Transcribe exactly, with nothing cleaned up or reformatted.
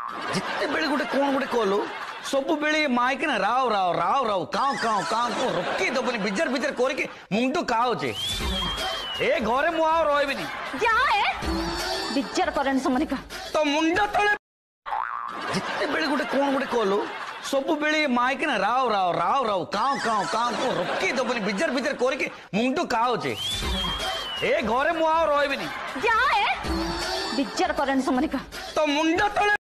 जिते बेले गोटे कौन गोटे कलु सब बेले माइक ना राव राव राव राव काव काव काव को रोकी दबनी बिजर बिजर करके मुंडू काउचे ए घरे मु आ रहबिनी जा ए बिजर करन समरिका तो मुंडा तले जिते बेले गोटे कौन गोटे कलु सब बेले माइक ना राव राव राव राव काव काव काव को रोकी दबनी बिजर बिजर करके मुंडू काउचे ए घरे मु आ रहबिनी जा ए बिजर करन समरिका तो मुंडा तले